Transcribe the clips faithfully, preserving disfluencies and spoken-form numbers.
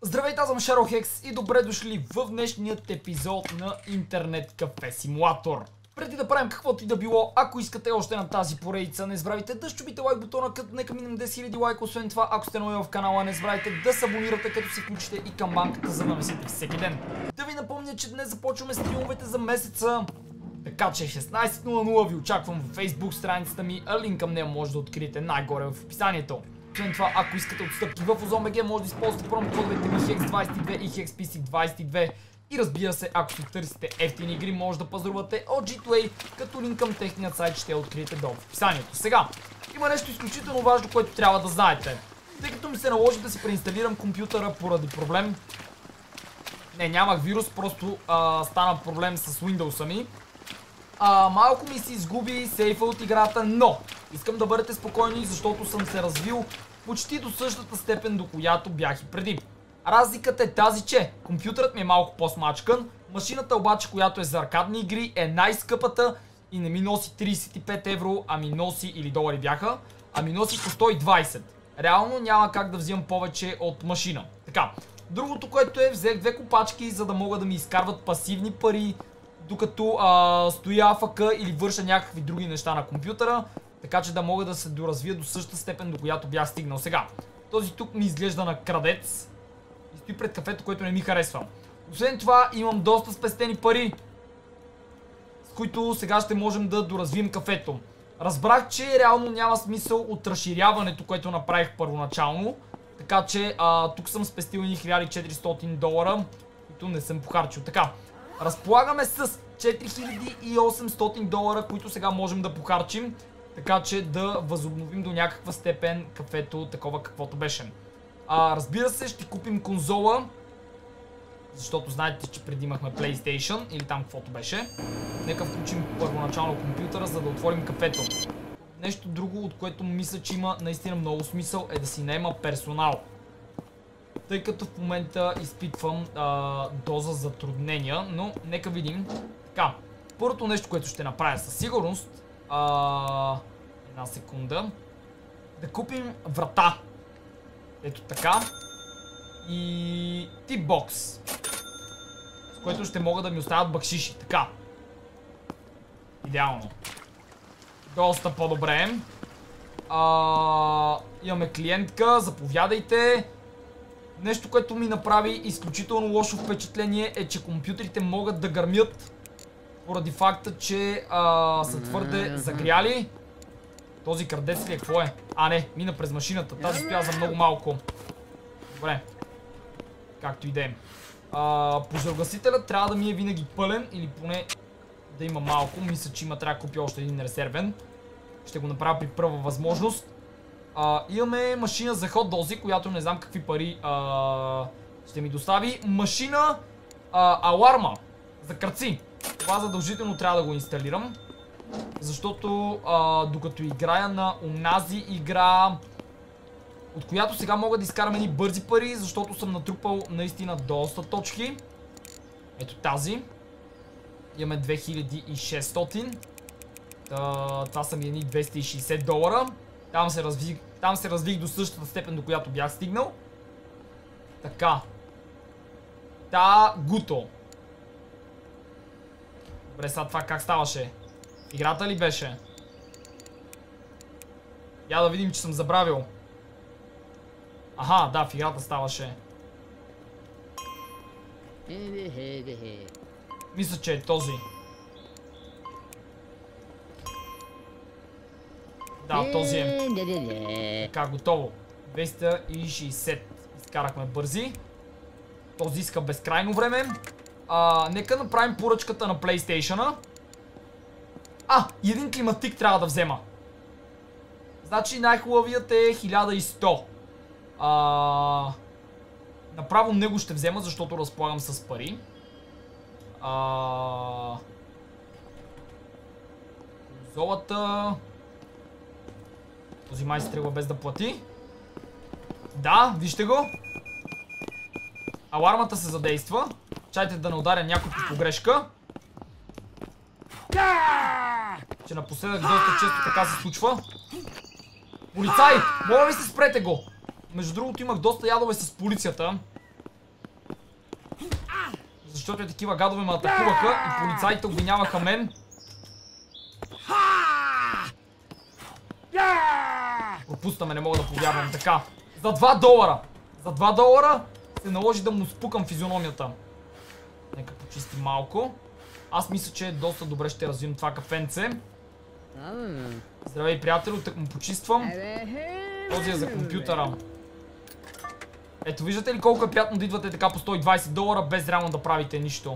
Здравейте, аз съм Шаро-Хекс и добре дошли в днешният епизод на Интернет Кафе Симулатор. Преди да правим каквото и да било, ако искате още на тази поредица, не забравяйте да щупите лайк бутона, като нека минем десет хиляди лайка. Освен това, ако сте нови в канала, не забравяйте да се абонирате, като се включите и камбанката, за да месите всеки ден. Да ви напомня, че днес започваме стримовете за месеца. Така че шестнайсет нула нула ви очаквам в Facebook страницата ми, а линк към нея може да откриете най-горе в описанието. Освен това, ако искате отстъпки в Озон.бг, може да използвате промокодовете ми Хекс двайсет и две и HexPC двайсет и две. И разбира се, ако си търсите ефтини игри, може да пазарувате от джи two ей, като линк към техният сайт ще откриете долу в описанието. Сега, има нещо изключително важно, което трябва да знаете. Тъй като ми се наложи да си преинсталирам компютъра поради проблем. Не, нямах вирус, просто а, стана проблем с Windows-а ми. А, малко ми се изгуби сейфа от играта, но искам да бъдете спокойни, защото съм се развил почти до същата степен, до която бях и преди. Разликата е тази, че компютърът ми е малко по-смачкан, машината обаче, която е за аркадни игри, е най-скъпата и не ми носи трийсет и пет евро, а ми носи, или долари бяха, а ми носи по сто и двайсет. Реално няма как да взимам повече от машина. Така, другото, което е, взех две копачки, за да могат да ми изкарват пасивни пари, докато а, стоя АФК или върша някакви други неща на компютъра, така че да мога да се доразвия до същата степен, до която бях стигнал сега. Този тук ми изглежда на крадец и стои пред кафето, което не ми харесва. Освен това, имам доста спестени пари, с които сега ще можем да доразвием кафето. Разбрах, че реално няма смисъл от разширяването, което направих първоначално, така че а, тук съм спестил хиляда и четиристотин долара, които не съм похарчил. Така. Разполагаме с четири хиляди и осемстотин долара, които сега можем да похарчим, така че да възобновим до някаква степен кафето такова каквото беше. А, разбира се, ще купим конзола, защото знаете, че преди имахме PlayStation или там каквото беше. Нека включим първоначално компютъра, за да отворим кафето. Нещо друго, от което мисля, че има наистина много смисъл, е да си наема персонал. Тъй като в момента изпитвам а, доза затруднения, но нека видим. Така, първото нещо, което ще направя със сигурност, а, една секунда, да купим врата. Ето така. И типбокс, с което ще могат да ми оставят бакшиши. Така. Идеално. Доста по-добре. А, имаме клиентка, заповядайте. Нещо, което ми направи изключително лошо впечатление, е, че компютрите могат да гърмят поради факта, че а, са твърде загряли. Този крадец ли е? Какво е? А, не, мина през машината. Тази стоя за много малко. Добре. Както и да е. Пожарогасителят трябва да ми е винаги пълен, или поне да има малко. Мисля, че има, трябва да купя още един резервен. Ще го направя при първа възможност. Uh, имаме машина за хот-дози, която не знам какви пари uh, ще ми достави. Машина uh, аларма за кръци. Това задължително трябва да го инсталирам, защото uh, докато играя на онази игра, от която сега мога да изкарам едни бързи пари, защото съм натрупал наистина доста точки. Ето тази. Имаме две хиляди и шестстотин. uh, Това са ми едни двеста и шейсет долара. Там се развих, там се развих до същата степен, до която бях стигнал. Така. Та, гуто. Добре, сега това как ставаше? Играта ли беше? Я да видим, че съм забравил. Аха, да, в играта ставаше. Мисля, че е този. Да, този е. Така, готово. двеста и шейсет. Изкарахме бързи. Този иска безкрайно време. А, нека направим поръчката на PlayStation-а. А, един климатик трябва да взема. Значи най-хубавият е хиляда и сто. А, направо него ще взема, защото разполагам с пари. А, конзолата... Този май се тръгва без да плати. Да, вижте го. Алармата се задейства. Чайте да не ударя някой по погрешка. Че напоследък доста често така се случва. Полицай! Моля ви се, спрете го! Между другото имах доста ядове с полицията. Защото е такива гадове ме атакуваха и полицаите обвиняваха мен. Пропускаме, не мога да повярвам. Така, за два долара. За два долара се наложи да му спукам физиономията. Нека почистим малко. Аз мисля, че доста добре ще развием това кафенце. Здравей, приятелю, так му почиствам. Този е за компютъра. Ето, виждате ли колко е приятно да идвате така по сто и двайсет долара, без реално да правите нищо.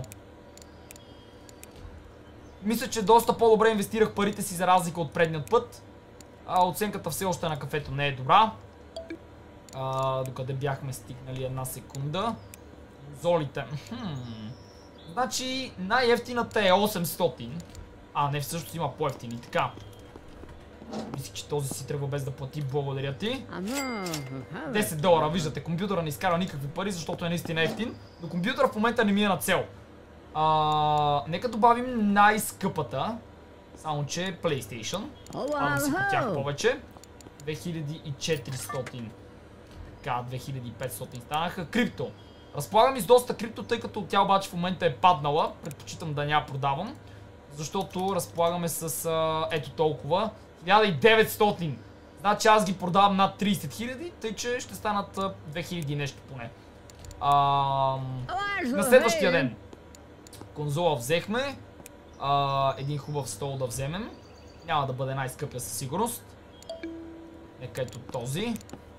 Мисля, че доста по-добре инвестирах парите си за разлика от предният път. А, оценката все още на кафето не е добра. А, докъде бяхме стигнали една секунда. Золите. Хм. Значи най-ефтината е осемстотин. А, не, всъщност има по-ефтини. Така. Мислих, че този си тръгва без да плати. Благодаря ти. десет долара. Виждате, компютъра не изкара никакви пари, защото е наистина ефтин. Но компютъра в момента не ми е на цел. А, нека добавим най-скъпата. Само че PlayStation. Ама си платях повече. две хиляди и четиристотин. Така, две хиляди и петстотин станаха. Крипто. Разполагам и с доста крипто, тъй като тя обаче в момента е паднала. Предпочитам да ня продавам. Защото разполагаме с а, ето толкова. хиляда и деветстотин. Значи аз ги продавам над трийсет хиляди, тъй че ще станат а, две хиляди нещо поне. А, на следващия ден. Конзола взехме. А, един хубав стол да вземем. Няма да бъде най-скъпия със сигурност. Нека ето този.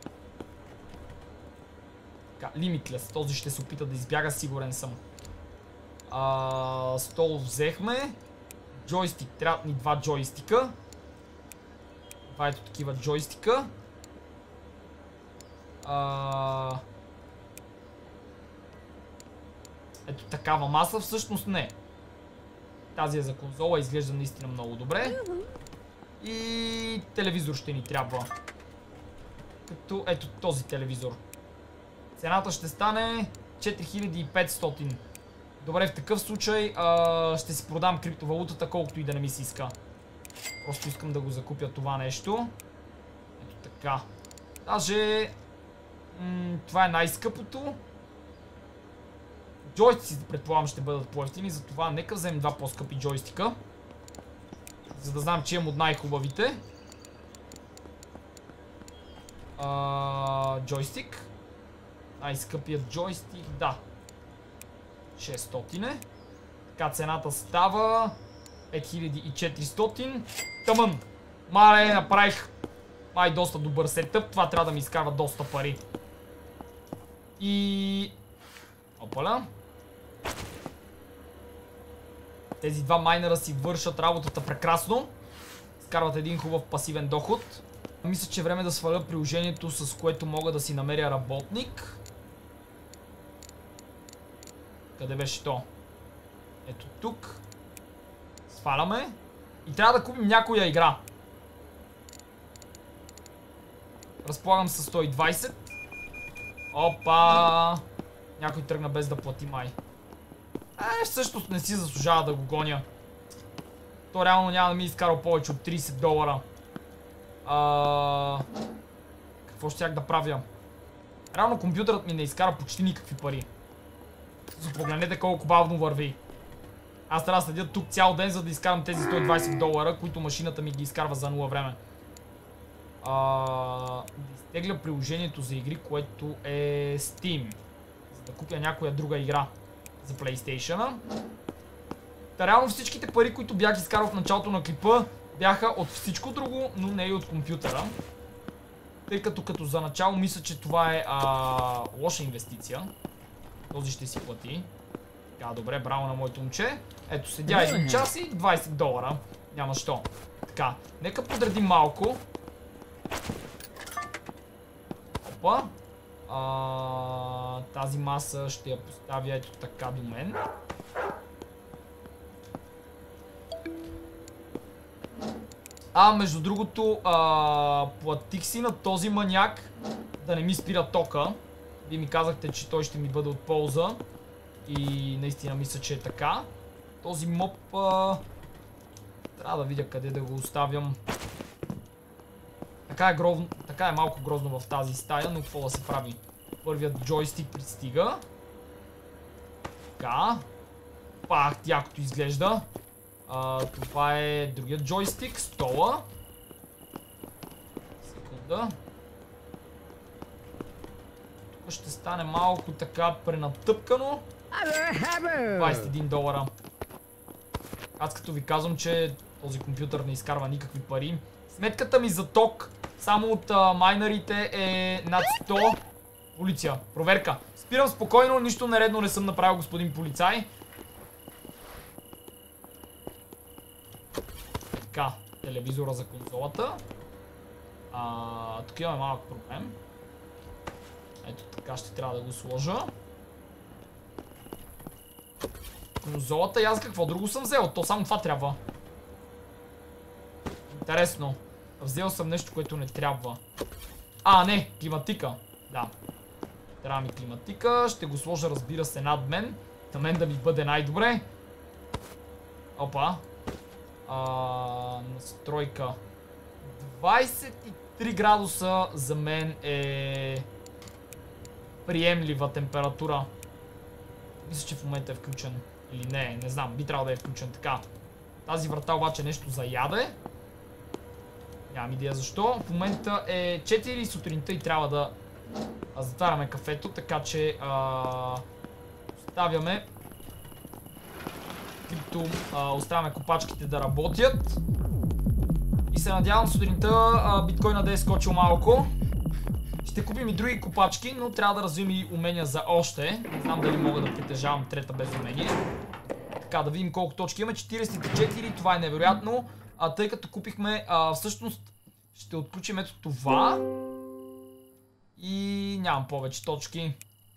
Така, Limitless. Този ще се опита да избяга, сигурен съм. А, стол взехме. Джойстик. Трябват ни два джойстика. Това ето такива джойстика. А... Ето такава маса, всъщност не. Тази е за конзола, изглежда наистина много добре. И телевизор ще ни трябва. Като ето този телевизор. Цената ще стане четири хиляди и петстотин. Добре, в такъв случай а, ще си продам криптовалутата, колкото и да не ми се иска. Просто искам да го закупя това нещо. Ето така. Даже това е най-скъпото. Джойстиците, предполагам, ще бъдат по-ефтини, затова нека вземем два по-скъпи джойстика. За да знам, че имам от най-хубавите. А, джойстик. Най-скъпият джойстик, да. шестстотин е. Така цената става пет хиляди и четиристотин. Тъмън. Мале, направих май доста добър сетъп. Това трябва да ми изкарва доста пари. И... Опаля. Тези два майнера си вършат работата прекрасно. Изкарват един хубав пасивен доход. Мисля, че е време да сваля приложението, с което мога да си намеря работник. Къде беше то? Ето тук. Сваляме. И трябва да купим някоя игра. Разполагам с сто и двайсет. Опа! Някой тръгна без да плати май. Е, всъщност не си заслужава да го гоня. То реално няма да ми изкарал повече от трийсет долара. А... Какво щях да правя? Реално компютърът ми не изкара почти никакви пари. Погледнете колко бавно върви. Аз трябва да следя тук цял ден, за да изкарам тези сто и двайсет долара, които машината ми ги изкарва за нула време. А... Да изтегля приложението за игри, което е Steam. За да купя някоя друга игра за PlayStation-а. Та реално всичките пари, които бях изкарал в началото на клипа, бяха от всичко друго, но не и от компютъра. Тъй като като за начало мисля, че това е а, лоша инвестиция. Този ще си плати. Така, добре, браво на моето момче. Ето, седя един час и двайсет долара. Няма що. Така, нека подредим малко. Опа. А, тази маса ще я поставя ето така до мен. А, между другото, а, платих си на този маняк да не ми спира тока. Вие ми казахте, че той ще ми бъде от полза. И наистина мисля, че е така. Този моп... А... Трябва да видя къде да го оставям. Така е, грозно... така е малко грозно в тази стая, но какво да се прави? Първият джойстик пристига. Така. Пак якото изглежда. А, това е другият джойстик, стола. Секунда. Тук ще стане малко така пренатъпкано. двайсет и един долара. Аз като ви казвам, че този компютър не изкарва никакви пари. Сметката ми за ток само от а, майнерите е над сто. Полиция, проверка. Спирам спокойно, нищо нередно не съм направил, господин полицай. Така, телевизора за конзолата. А, тук имаме малък проблем. Ето така ще трябва да го сложа. Конзолата и аз какво друго съм взел? То само това трябва. Интересно. Взел съм нещо, което не трябва. А, не, климатика. Да. Трябва ми климатика. Ще го сложа, разбира се, над мен. На мен да ми бъде най-добре. Опа. А, настройка. двайсет и три градуса за мен е приемлива температура. Мисля, че в момента е включен. Или не, не знам, би трябвало да е включен така. Тази врата обаче нещо заяде. Нямам идея защо. В момента е четири сутринта и трябва да затваряме кафето, така че а, оставяме крипто, а, оставяме копачките да работят. И се надявам сутринта а, биткоина да е скочил малко. Ще купим и други копачки, но трябва да развием и умения за още. Не знам дали мога да притежавам трета без умение. Така, да видим колко точки имаме. четирийсет и четири, това е невероятно. А, тъй като купихме, а, всъщност ще отключим ето това. И нямам повече точки.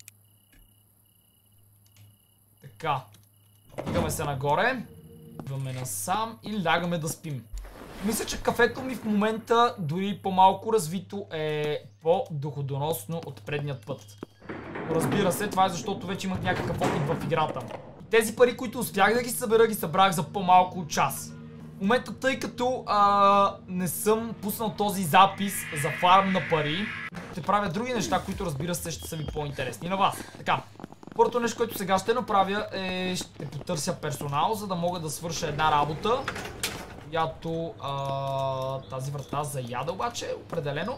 Така. Идваме се нагоре. Идваме насам и лягаме да спим. Мисля, че кафето ми в момента, дори по-малко развито, е по-доходоносно от предният път. Но разбира се, това е защото вече имах някакъв опит в играта. И тези пари, които успях да ги събера, ги събрах за по-малко от час. В момента, тъй като а, не съм пуснал този запис за фарм на пари, ще правя други неща, които разбира се ще са ви по-интересни на вас. Така, първото нещо, което сега ще направя е ще потърся персонал, за да мога да свърша една работа, която а, тази врата заяда обаче, определено.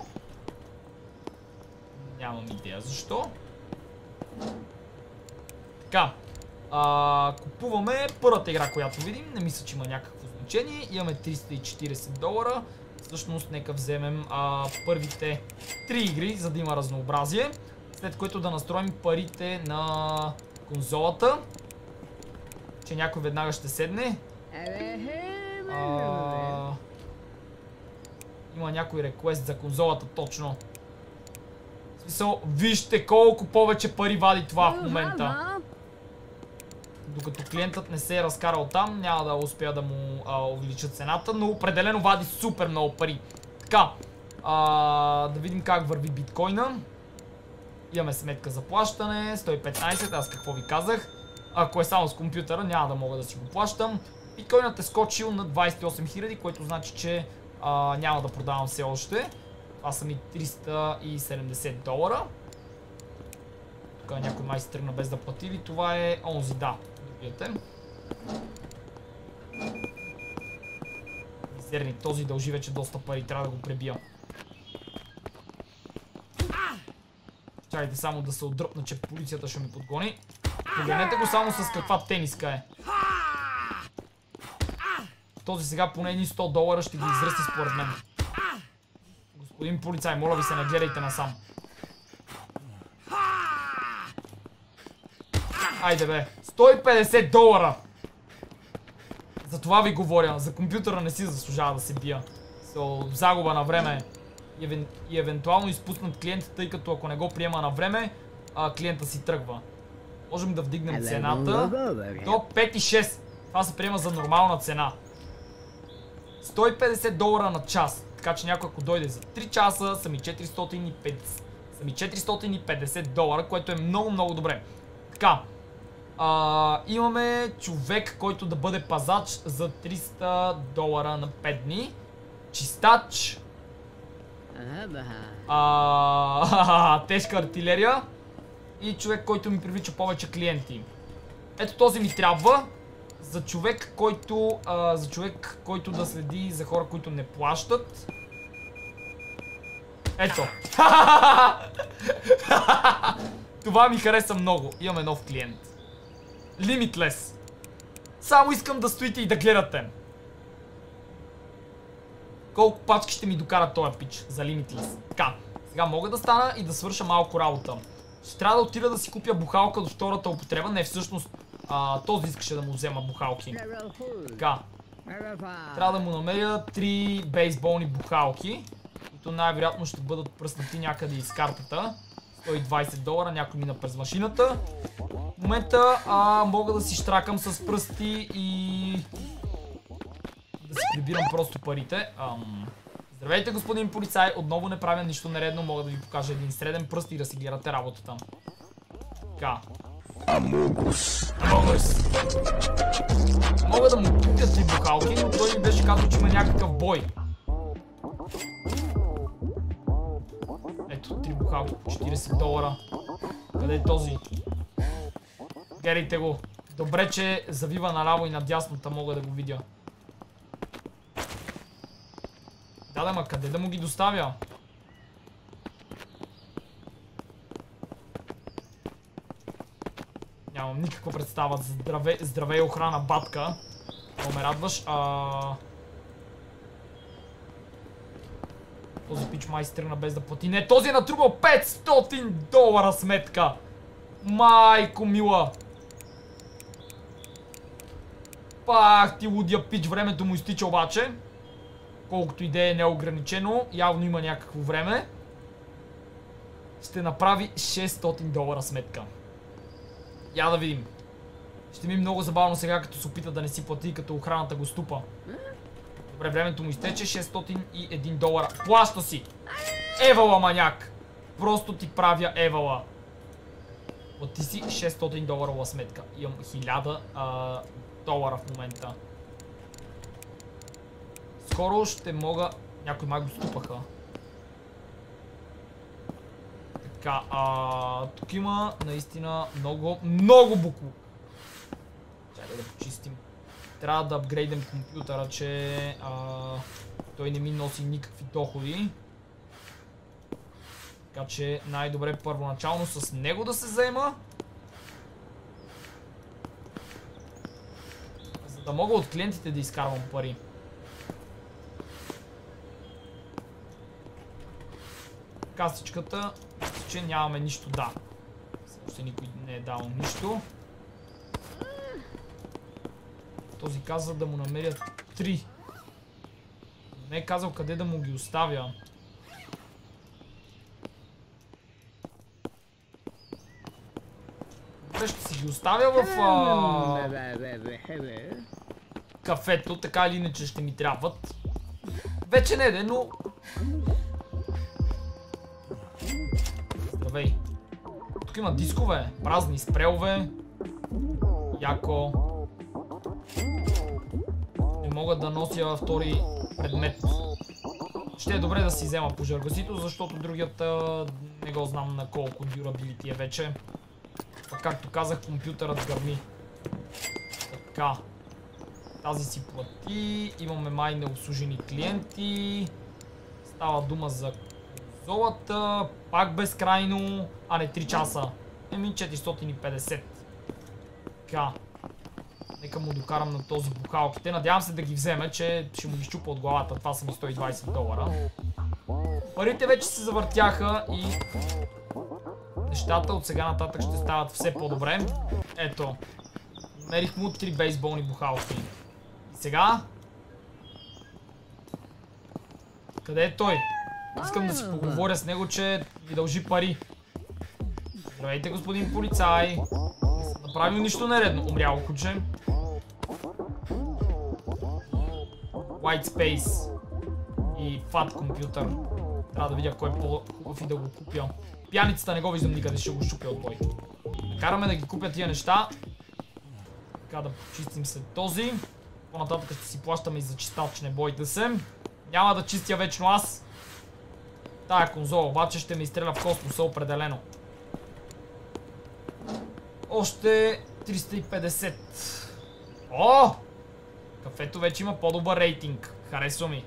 Нямам идея защо. Така, а, купуваме първата игра, която видим, не мисля, че има някакво значение. Имаме триста и четирийсет долара. Всъщност нека вземем а, първите три игри, за да има разнообразие. След което да настроим парите на конзолата. Че някой веднага ще седне. А, има някой реквест за конзолата точно. В смисъл, вижте колко повече пари вади това в момента. Докато клиентът не се е разкарал там, няма да успея да му а, увелича цената, но определено вади супер много пари. Така, а, да видим как върви биткоина. Имаме сметка за плащане, сто и петнайсет, аз какво ви казах. Ако е само с компютъра, няма да мога да си го плащам. Биткоинът е скочил на двайсет и осем хиляди, което значи, че а, няма да продавам все още. Това са ми триста и седемдесет долара. Тук някой май се тръгна без да плати ли? Това е онзи, да. Видите? Мизерник, този дължи вече доста пари, трябва да го пребия. Чакайте само да се отдръпна, че полицията ще ми подгони. Погледнете го само с каква тениска е. Този сега поне едни сто долара ще ги изръсти според мен. Господин полицай, моля ви се, нагледайте насам. Айде бе, сто и петдесет долара! За това ви говоря, за компютъра не си заслужава да се бия. So, загуба на време и, евен... и евентуално изпуснат клиента, тъй като ако не го приема на време, а, клиента си тръгва. Можем да вдигнем цената до пет и шест. Това се приема за нормална цена. сто и петдесет долара на час. Така че някой ако дойде за три часа, са ми четиристотин и петдесет, са ми четиристотин и петдесет долара, което е много много добре. Така, а, имаме човек, който да бъде пазач за триста долара на пет дни. Чистач. А, тежка артилерия. И човек, който ми привлича повече клиенти. Ето този ми трябва. За човек, който, а, за човек, който да следи за хора, които не плащат. Ето. Това ми хареса много. Имаме нов клиент. Limitless. Само искам да стоите и да гледате. Колко пачки ще ми докара този пич за Limitless. Така. Сега мога да стана и да свърша малко работа. Ще трябва да отида да си купя бухалка до втората употреба. Не, всъщност а, този искаше да му взема бухалки. Така. Трябва да му намеря три бейсболни бухалки, които най-вероятно ще бъдат пръснати някъде из картата. сто и двайсет долара, някой мина през машината. В момента а, мога да си штракам с пръсти и да си прибирам просто парите. Ам... Здравейте, господин полицай, отново не правя нищо нередно, мога да ви покажа един среден пръст и да си гледате работата. Така. Амогус. Амогус. Мога да му купя три бухалки, но той ми беше казал, че има някакъв бой. Ето, три бухалки по четирийсет долара. Къде е този? Гледайте го. Добре, че завива наляво и надясната, мога да го видя. Да, да, ма къде да му ги доставя? Нямам никаква представа. Здраве, здраве и охрана, батка. Но ме радваш. А... Този пич май се тръгна без да плати. Не, този е натрупал петстотин долара сметка. Майко мила. Пах ти лудия пич, времето му изтича обаче. Колкото и да е неограничено, явно има някакво време. Ще направи шестстотин долара сметка. Я да видим. Ще ми е много забавно сега, като се опита да не си плати, като охраната го ступа. Добре, времето му изтече, шестстотин и един долара. Плаща си! Евала, маняк! Просто ти правя евала. Плати си шестстотин доларова сметка. Имам хиляда а, долара в момента. Скоро ще мога... Някой май го ступаха. Така, а... тук има наистина много, много буклук. Чакай да почистим. Трябва да апгрейдем компютъра, че а... той не ми носи никакви доходи. Така че най-добре първоначално с него да се заема. За да мога от клиентите да изкарвам пари. Касичката, че нямаме нищо, да. Още никой не е дал нищо. Този каза да му намерят три. Не е казал къде да му ги оставя. Добре, ще си ги оставя в а... кафето, така или иначе ще ми трябват. Вече не де, но... Здравей. Тук има дискове, празни спрелове. Яко. Не мога да нося втори предмет. Ще е добре да си взема пожаргасител, защото другият а, не го знам на колко durability е вече. А както казах, компютърът гърми. Така. Тази си плати. Имаме май необслужени клиенти. Става дума за золата. Пак безкрайно. А не, три часа. Еми четиристотин и петдесет. Така. Нека му докарам на този бухалките. Надявам се да ги вземе, че ще му ги щупа от главата. Това са ми сто и двайсет долара. Парите вече се завъртяха и нещата от сега нататък ще стават все по-добре. Ето. Намерих му три бейсболни бухалки. И сега... Къде е той? Искам да си поговоря с него, че ви дължи пари. Здравейте, господин полицай. Не съм направил нищо нередно. Умряло куче. White Space и Fat компютър. Трябва да видя кой е по-хубав и да го купя. Пияницата не го виждам никъде, ще го щупя от бой. Накараме да ги купя тия неща. Така да почистим след този. По-нататък ще си плащаме и за чистач, не бойте се. Няма да чистя вечно аз. Тая конзола обаче ще ме изстреля в космоса определено. Още триста и петдесет. О! Кафето вече има по-добър рейтинг. Харесва ми.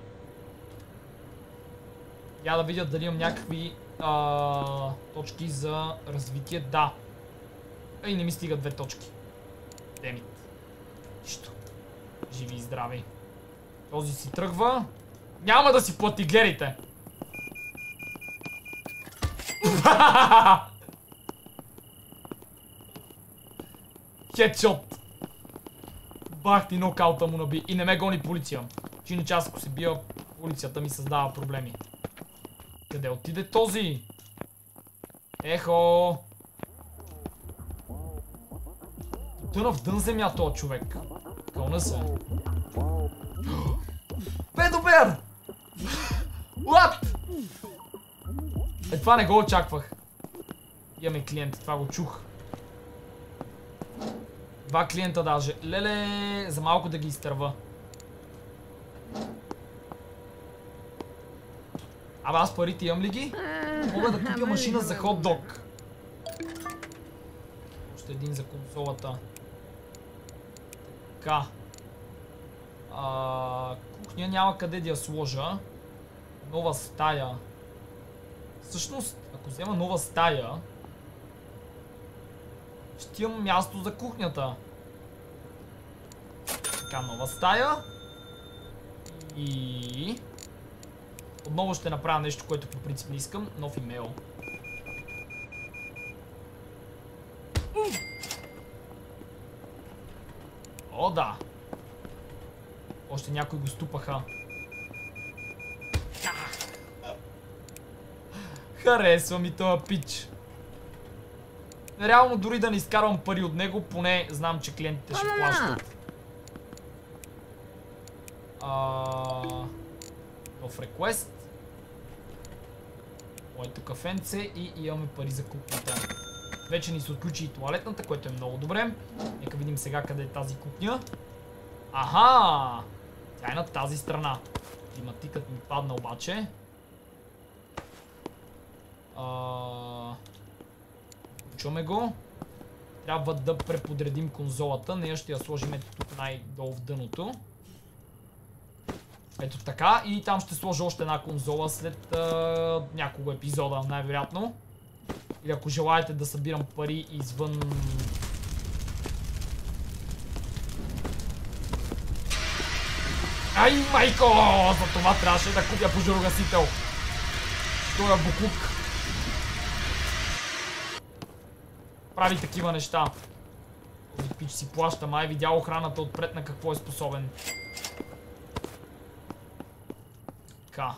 Я да видя дали имам някакви а, точки за развитие. Да. Ей, не ми стига две точки. Демит. Нищо. Живи и здрави. Този си тръгва. Няма да си плати, гледайте. Хедшот. Бах ти, нокаута му наби. И не ме гони полиция. Че иначе аз ако се бия, полицията ми създава проблеми. Къде отиде този? Ехо. Тъна в дън земя този човек. Кълна се. Педобер! What? Е, това не го очаквах. Имаме клиент, това го чух. Два клиента даже. Леле, за малко да ги изтърва. Абе, аз парите имам ли ги? Мога да купя машина за хот-дог. Още един за консолата. Така. А, кухня няма къде да я сложа. Нова стая. Всъщност, ако взема нова стая, ще имам място за кухнята. Така, нова стая. И... отново ще направя нещо, което по принцип не искам. Нов имейл. О, да. Още някои го ступаха. Харесва ми този пич. Реално дори да не изкарвам пари от него, поне знам, че клиентите ще плащат. Нов реквест. Моето кафенце и имаме пари за кухнята. Вече ни се отключи и тоалетната, което е много добре. Нека видим сега къде е тази кухня. Аха! Тя е на тази страна. Климатикът ми падна обаче. Включваме го. Трябва да преподредим конзолата. Нея ще я сложим ето тук най-долу в дъното. Ето така. И там ще сложа още една конзола след а, няколко епизода, най-вероятно. Или ако желаете да събирам пари извън... Ай, майко! За това трябваше да купя пожарогасител. Той е буклук. Прави такива неща. Този пич си плаща, май видял охраната отпред на какво е способен. Така.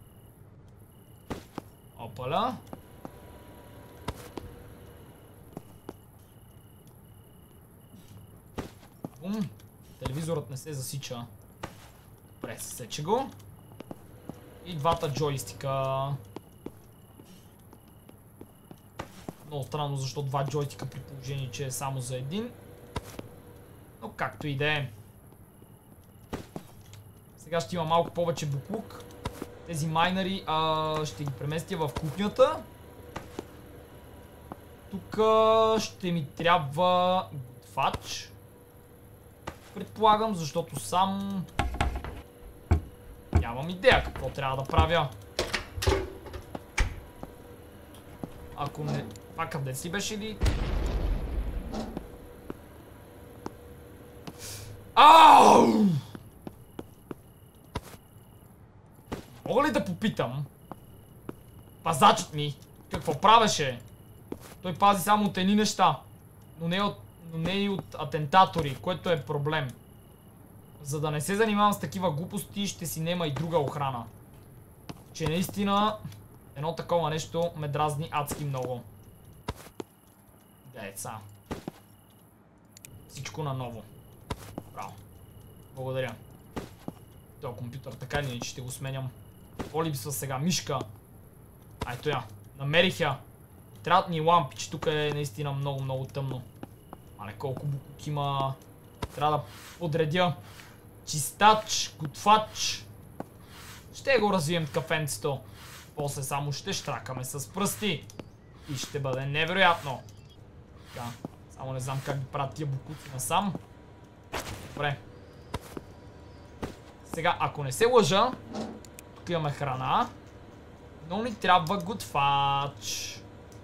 Опаля. Бум. Телевизорът не се засича. Добре, съсече го. И двата джойстика. Много странно, защо два джойстика при положение, че е само за един. Но както и да е. Сега ще има малко повече буклук. Тези майнари а, ще ги преместя в кухнята. Тук ще ми трябва готвач. Предполагам, защото сам нямам идея какво трябва да правя. Ако не... Това къде си беше ли? Ау! Мога ли да попитам? Пазачът ми какво правеше? Той пази само от едни неща, но не, от, но не и от атентатори, което е проблем. За да не се занимавам с такива глупости, ще си нема и друга охрана. Че наистина едно такова нещо ме дразни адски много. Деца. Всичко наново. Браво. Благодаря. Този компютър така или иначе ще го сменям. Какво липсва сега? Мишка. А ето я. Намерих я. Трябват ни лампи, че тук е наистина много, много тъмно. Але колко буклук има. Трябва да подредя. Чистач, готвач. Ще го развием кафенцето. После само ще штракаме с пръсти. И ще бъде невероятно. Така. Само не знам как ги правят тия букуци насам. Добре. Сега, ако не се лъжа, тук имаме храна, но ни трябва готвач.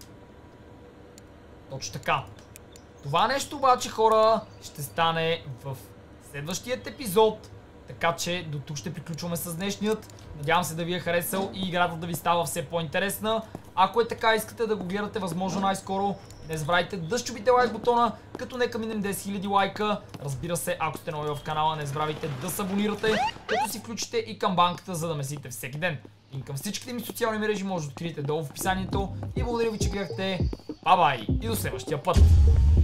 Точно така. Това нещо обаче, хора, ще стане в следващият епизод, така че до тук ще приключваме с днешният. Надявам се да ви е харесал и играта да ви става все по-интересна. Ако е така, искате да го гледате възможно най-скоро, не забравяйте да щупите лайк бутона, като нека минем десет хиляди лайка. Разбира се, ако сте нови в канала, не забравяйте да се абонирате, като си включите и камбанката, за да ме следите всеки ден. И към всичките ми социални мрежи може да откриете долу в описанието. И благодаря ви, че гледахте. Бай-бай и до следващия път!